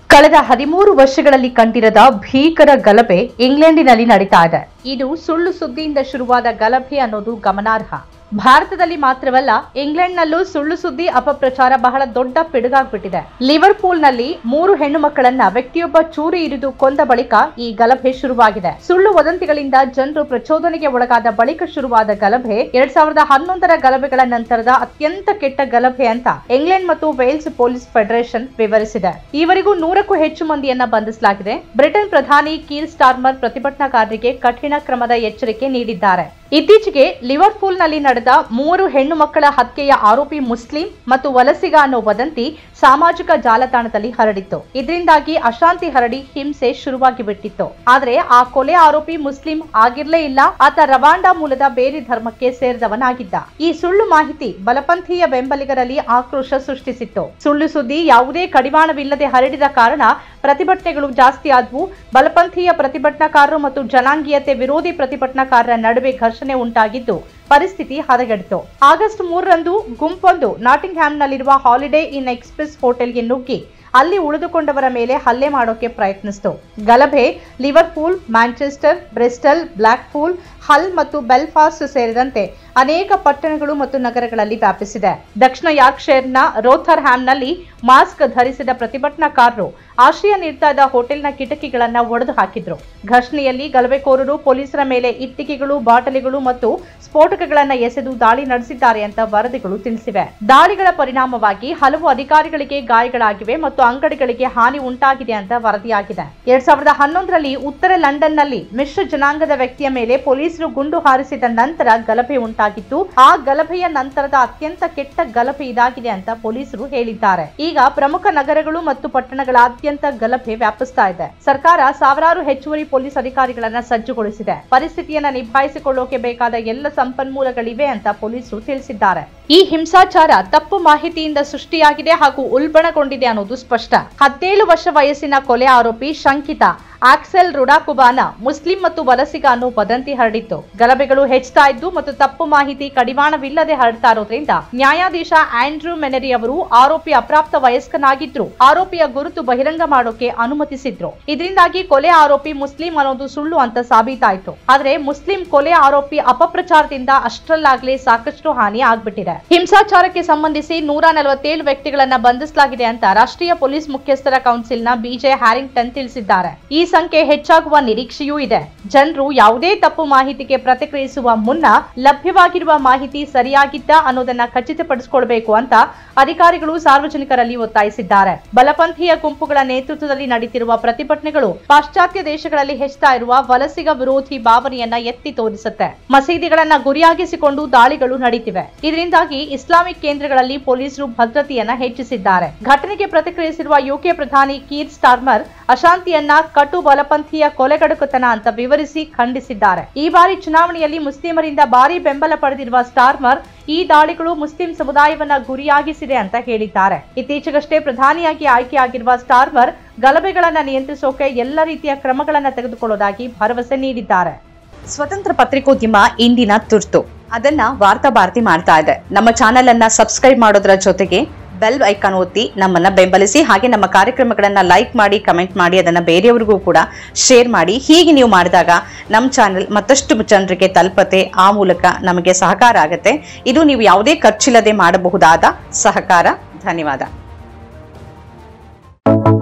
ಕಳೆದ 13 ವರ್ಷಗಳಲ್ಲಿ ಕಂಡಿರದ ಭೀಕರ ಗಲಭೆ ಇಂಗ್ಲೆಂಡಿನಲ್ಲಿ ನಡೀತಾ ಇದೆ. ಇದು ಸುಳ್ಳು ಸುದ್ದಿಯಿಂದ ಶುರುವಾದ ಗಲಭೆ ಅನ್ನೋದು ಗಮನಾರ್ಹ. ಭಾರತದಲ್ಲಿ ಮಾತ್ರವಲ್ಲ, ಇಂಗ್ಲೆಂಡ್ನಲ್ಲೂ ಸುಳ್ಳು ಸುದ್ದಿ ಅಪಪ್ರಚಾರ ಬಹಳ ದೊಡ್ಡ ಪಿಡುಗಾಗ್ಬಿಟ್ಟಿದೆ. ಲಿವರ್ಪೂಲ್ನಲ್ಲಿ 3 ಹೆಣ್ಣು ಮಕ್ಕಳನ್ನ ವ್ಯಕ್ತಿಯೊಬ್ಬ ಚೂರಿ ಇರಿದು ಕೊಂದ ಬಳಿಕ ಈ ಗಲಭೆ ಶುರುವಾಗಿದೆ. ಸುಳ್ಳು ವದಂತಿಗಳಿಂದ ಜನರು ಪ್ರಚೋದನೆಗೆ ಒಳಗಾದ ಬಳಿಕ ಶುರುವಾದ ಗಲಭೆ 2011ರ ಗಲಭೆಗಳ ನಂತರದ ಅತ್ಯಂತ ಕೆಟ್ಟ ಗಲಭೆ ಅಂತ ಇಂಗ್ಲೆಂಡ್ ಮತ್ತು ವೇಲ್ಸ್ ಪೊಲೀಸ್ ಫೆಡರೇಷನ್ ವಿವರಿಸಿದೆ. ಈವರೆಗೂ 100ಕ್ಕೂ ಹೆಚ್ಚು ಮಂದಿಯನ್ನ ಬಂಧಿಸಲಾಗಿದೆ. ಬ್ರಿಟನ್ ಪ್ರಧಾನಿ ಕೀರ್ ಸ್ಟಾರ್ಮರ್ ಪ್ರತಿಭಟನಾಕಾರರಿಗೆ ಕಠಿಣ ಕ್ರಮದ ಎಚ್ಚರಿಕೆ ನೀಡಿದ್ದಾರೆ. ಇತ್ತೀಚೆಗೆ ಲಿವರ್ಪೂಲ್ನಲ್ಲಿ ನಡೆದ 3 ಹೆಣ್ಣು ಮಕ್ಕಳ ಹತ್ಯೆಯ ಆರೋಪಿ ಮುಸ್ಲಿಂ ಮತ್ತು ವಲಸಿಗ ಅನ್ನೋ ವದಂತಿ ಸಾಮಾಜಿಕ ಜಾಲತಾಣದಲ್ಲಿ ಹರಡಿತ್ತು. ಇದರಿಂದಾಗಿ ಅಶಾಂತಿ ಹರಡಿ ಹಿಂಸೆ ಶುರುವಾಗಿ ಬಿಟ್ಟಿತ್ತು. ಆದ್ರೆ ಆ ಕೊಲೆ ಆರೋಪಿ ಮುಸ್ಲಿಂ ಆಗಿರ್ಲೇ ಇಲ್ಲ. ಆತ ರವಾಂಡಾ ಮೂಲದ ಬೇರೆ ಧರ್ಮಕ್ಕೆ ಸೇರಿದವನಾಗಿದ್ದ. ಈ ಸುಳ್ಳು ಮಾಹಿತಿ ಬಲಪಂಥೀಯ ಬೆಂಬಲಿಗರಲ್ಲಿ ಆಕ್ರೋಶ ಸೃಷ್ಟಿಸಿತ್ತು. ಸುಳ್ಳು ಸುದ್ದಿ ಯಾವುದೇ ಕಡಿವಾಣವಿಲ್ಲದೆ ಹರಡಿದ ಕಾರಣ ಪ್ರತಿಭಟನೆಗಳು ಜಾಸ್ತಿ ಆದವು. ಬಲಪಂಥೀಯ ಪ್ರತಿಭಟನಾಕಾರರು ಮತ್ತು ಜನಾಂಗೀಯತೆ ವಿರೋಧಿ ಪ್ರತಿಭಟನಾಕಾರರ ನಡುವೆ ಘರ್ಷಣೆ ಉಂಟಾಗಿದ್ದು ಪರಿಸ್ಥಿತಿ ಹದಗೆಡಿತು. ಆಗಸ್ಟ್ 3ರಂದು ಗುಂಪೊಂದು ನಾಟಿಂಗ್ಹ್ಯಾಮ್ನಲ್ಲಿರುವ ಹಾಲಿಡೇ ಇನ್ ಎಕ್ಸ್‌ಪ್ರೆಸ್ ಹೋಟೆಲ್ಗೆ ನುಗ್ಗಿ ಅಲ್ಲಿ ಉಳಿದುಕೊಂಡವರ ಮೇಲೆ ಹಲ್ಲೆ ಮಾಡೋಕೆ ಪ್ರಯತ್ನಿಸಿತು. ಗಲಭೆ Liverpool, Manchester, Bristol, Blackpool, Hull ಮತ್ತು ಬೆಲ್ಫಾಸ್ಟ್ ಸೇರಿದಂತೆ ಅನೇಕ ಪಟ್ಟಣಗಳು ಮತ್ತು ನಗರಗಳಲ್ಲಿ ವ್ಯಾಪಿಸಿದೆ. ದಕ್ಷಿಣ ಯಾರ್ಕ್ಷೈರ್ನ ರೋಥರ್ಹ್ಯಾಮ್ನಲ್ಲಿ ಮಾಸ್ಕ್ ಧರಿಸಿದ ಪ್ರತಿಭಟನಾಕಾರರು ಆಶ್ರಯ ನೀಡ್ತಾ ಇದ್ದ ಹೋಟೆಲ್ನ ಕಿಟಕಿಗಳನ್ನ ಒಡೆದು ಹಾಕಿದ್ರು. ಘರ್ಷಣೆಯಲ್ಲಿ ಗಲಭೆಕೋರರು ಪೊಲೀಸರ ಮೇಲೆ ಇಟ್ಟಿಗೆಗಳು, ಬಾಟಲಿಗಳು ಮತ್ತು ಸ್ಫೋಟಕಗಳನ್ನ ಎಸೆದು ದಾಳಿ ನಡೆಸಿದ್ದಾರೆ ಅಂತ ವರದಿಗಳು ತಿಳಿಸಿವೆ. ದಾಳಿಗಳ ಪರಿಣಾಮವಾಗಿ ಹಲವು ಅಧಿಕಾರಿಗಳಿಗೆ ಗಾಯಗಳಾಗಿವೆ ಮತ್ತು ಅಂಗಡಿಗಳಿಗೆ ಹಾನಿ ಉಂಟಾಗಿದೆ ಅಂತ ವರದಿಯಾಗಿದೆ. 2011ರಲ್ಲಿ ಉತ್ತರ ಲಂಡನ್ನಲ್ಲಿ ಮಿಶ್ರ ಜನಾಂಗದ ವ್ಯಕ್ತಿಯ ಮೇಲೆ ಪೊಲೀಸರು ಗುಂಡು ಹಾರಿಸಿದ ನಂತರ ಗಲಭೆ ಉಂಟಾಗಿತ್ತು. ಆ ಗಲಭೆಯ ನಂತರದ ಅತ್ಯಂತ ಕೆಟ್ಟ ಗಲಭೆ ಇದಾಗಿದೆ ಅಂತ ಪೊಲೀಸರು ಹೇಳಿದ್ದಾರೆ. ಈಗ ಪ್ರಮುಖ ನಗರಗಳು ಮತ್ತು ಪಟ್ಟಣಗಳಾದ್ಯಂತ ಗಲಭೆ ವ್ಯಾಪಿಸ್ತಾ ಇದೆ. ಸರ್ಕಾರ ಸಾವಿರಾರು ಹೆಚ್ಚುವರಿ ಪೊಲೀಸ್ ಅಧಿಕಾರಿಗಳನ್ನ ಸಜ್ಜುಗೊಳಿಸಿದೆ. ಪರಿಸ್ಥಿತಿಯನ್ನ ನಿಭಾಯಿಸಿಕೊಳ್ಳೋಕೆ ಬೇಕಾದ ಎಲ್ಲ ಸಂಪನ್ಮೂಲಗಳಿವೆ ಅಂತ ಪೊಲೀಸರು ತಿಳಿಸಿದ್ದಾರೆ. ಈ ಹಿಂಸಾಚಾರ ತಪ್ಪು ಮಾಹಿತಿಯಿಂದ ಸೃಷ್ಟಿಯಾಗಿದೆ ಹಾಗೂ ಉಲ್ಬಣಗೊಂಡಿದೆ ಅನ್ನೋದು ಸ್ಪಷ್ಟ. 17 ವರ್ಷ ವಯಸ್ಸಿನ ಕೊಲೆ ಆರೋಪಿ ಶಂಕಿತ ಆಕ್ಸೆಲ್ ರುಡಾಕುಬಾನ ಮುಸ್ಲಿಂ ಮತ್ತು ವಲಸಿಗ ಅನ್ನೋ ವದಂತಿ ಹರಡಿತ್ತು. ಗಲಭೆಗಳು ಹೆಚ್ಚುತ್ತಾ ಇದ್ದು ಮತ್ತು ತಪ್ಪು ಮಾಹಿತಿ ಕಡಿವಾಣವಿಲ್ಲದೆ ಹರಡ್ತಾ ಇರೋದ್ರಿಂದ ನ್ಯಾಯಾಧೀಶ ಆಂಡ್ರೂ ಮೆನೆರಿ ಅವರು ಆರೋಪಿ ಅಪ್ರಾಪ್ತ ವಯಸ್ಕನಾಗಿದ್ರು ಆರೋಪಿಯ ಗುರುತು ಬಹಿರಂಗ ಮಾಡೋಕೆ ಅನುಮತಿಸಿದ್ರು. ಇದರಿಂದಾಗಿ ಕೊಲೆ ಆರೋಪಿ ಮುಸ್ಲಿಂ ಅನ್ನೋದು ಸುಳ್ಳು ಅಂತ ಸಾಬೀತಾಯಿತು. ಆದ್ರೆ ಮುಸ್ಲಿಂ ಕೊಲೆ ಆರೋಪಿ ಅಪಪ್ರಚಾರದಿಂದ ಅಷ್ಟರಲ್ಲಾಗ್ಲೇ ಸಾಕಷ್ಟು ಹಾನಿ ಆಗ್ಬಿಟ್ಟಿದೆ. ಹಿಂಸಾಚಾರಕ್ಕೆ ಸಂಬಂಧಿಸಿ 147 ವ್ಯಕ್ತಿಗಳನ್ನ ಬಂಧಿಸಲಾಗಿದೆ ಅಂತ ರಾಷ್ಟ್ರೀಯ ಪೊಲೀಸ್ ಮುಖ್ಯಸ್ಥರ ಕೌನ್ಸಿಲ್ನ ಬಿಜೆ ಹ್ಯಾರಿಂಗ್ಟನ್ ತಿಳಿಸಿದ್ದಾರೆ. ಈ ಸಂಖ್ಯೆ ಹೆಚ್ಚಾಗುವ ನಿರೀಕ್ಷೆಯೂ ಇದೆ. ಜನರು ಯಾವುದೇ ತಪ್ಪು ಮಾಹಿತಿಗೆ ಪ್ರತಿಕ್ರಿಯಿಸುವ ಮುನ್ನ ಲಭ್ಯವಾಗಿರುವ ಮಾಹಿತಿ ಸರಿಯಾಗಿದ್ದ ಅನ್ನೋದನ್ನ ಖಚಿತಪಡಿಸಿಕೊಳ್ಳಬೇಕು ಅಂತ ಅಧಿಕಾರಿಗಳು ಸಾರ್ವಜನಿಕರಲ್ಲಿ ಒತ್ತಾಯಿಸಿದ್ದಾರೆ. ಬಲಪಂಥೀಯ ಗುಂಪುಗಳ ನೇತೃತ್ವದಲ್ಲಿ ನಡೆಯುತ್ತಿರುವ ಪ್ರತಿಭಟನೆಗಳು ಪಾಶ್ಚಾತ್ಯ ದೇಶಗಳಲ್ಲಿ ಹೆಚ್ಚುತ್ತಾ ಇರುವ ವಲಸಿಗ ವಿರೋಧಿ ಭಾವನೆಯನ್ನ ಎತ್ತಿ ತೋರಿಸುತ್ತೆ. ಮಸೀದಿಗಳನ್ನ ಗುರಿಯಾಗಿಸಿಕೊಂಡು ದಾಳಿಗಳು ನಡೆಯುತ್ತಿವೆ. ಇದರಿಂದಾಗಿ ಇಸ್ಲಾಮಿಕ್ ಕೇಂದ್ರಗಳಲ್ಲಿ ಪೊಲೀಸರು ಭದ್ರತೆಯನ್ನ ಹೆಚ್ಚಿಸಿದ್ದಾರೆ. ಘಟನೆಗೆ ಪ್ರತಿಕ್ರಿಯಿಸಿರುವ ಯುಕೆ ಪ್ರಧಾನಿ ಕೀರ್ ಸ್ಟಾರ್ಮರ್ ಅಶಾಂತಿಯನ್ನ ಕಟು ಬಲಪಂಥೀಯ ಕೊಲೆಗಡುಕತನ ಅಂತ ವಿವರಿಸಿ ಖಂಡಿಸಿದ್ದಾರೆ. ಈ ಬಾರಿ ಚುನಾವಣೆಯಲ್ಲಿ ಮುಸ್ಲಿಮರಿಂದ ಭಾರಿ ಬೆಂಬಲ ಪಡೆದಿರುವ ಸ್ಟಾರ್ಮರ್ ಈ ದಾಳಿಗಳು ಮುಸ್ಲಿಂ ಸಮುದಾಯವನ್ನ ಗುರಿಯಾಗಿಸಿದೆ ಅಂತ ಹೇಳಿದ್ದಾರೆ. ಇತ್ತೀಚೆಗಷ್ಟೇ ಪ್ರಧಾನಿಯಾಗಿ ಆಯ್ಕೆಯಾಗಿರುವ ಸ್ಟಾರ್ಮರ್ ಗಲಭೆಗಳನ್ನ ನಿಯಂತ್ರಿಸೋಕೆ ಎಲ್ಲ ರೀತಿಯ ಕ್ರಮಗಳನ್ನ ತೆಗೆದುಕೊಳ್ಳುವುದಾಗಿ ಭರವಸೆ ನೀಡಿದ್ದಾರೆ. ಸ್ವತಂತ್ರ ಪತ್ರಿಕೋದ್ಯಮ ಇಂದಿನ ತುರ್ತು. ಅದನ್ನ ವಾರ್ತಾ ಭಾರತಿ ಮಾಡ್ತಾ ಇದೆ. ನಮ್ಮ ಚಾನೆಲ್ ಅನ್ನ ಸಬ್ಸ್ಕ್ರೈಬ್ ಮಾಡೋದ್ರ ಜೊತೆಗೆ ಬೆಲ್ ಐಕಾನ್ ಒತ್ತಿ ನಮ್ಮನ್ನ ಬೆಂಬಲಿಸಿ. ಹಾಗೆ ನಮ್ಮ ಕಾರ್ಯಕ್ರಮಗಳನ್ನ ಲೈಕ್ ಮಾಡಿ, ಕಮೆಂಟ್ ಮಾಡಿ, ಅದನ್ನ ಬೇರೆಯವರಿಗೂ ಕೂಡ ಶೇರ್ ಮಾಡಿ. ಹೀಗೆ ನೀವು ಮಾಡಿದಾಗ ನಮ್ಮ ಚಾನೆಲ್ ಮತ್ತಷ್ಟು ಜನರಿಗೆ ತಲುಪತ್ತೆ. ಆ ಮೂಲಕ ನಮಗೆ ಸಹಕಾರ ಆಗುತ್ತೆ. ಇದು ನೀವು ಯಾವುದೇ ಖರ್ಚಿಲ್ಲದೆ ಮಾಡಬಹುದಾದ ಸಹಕಾರ. ಧನ್ಯವಾದ.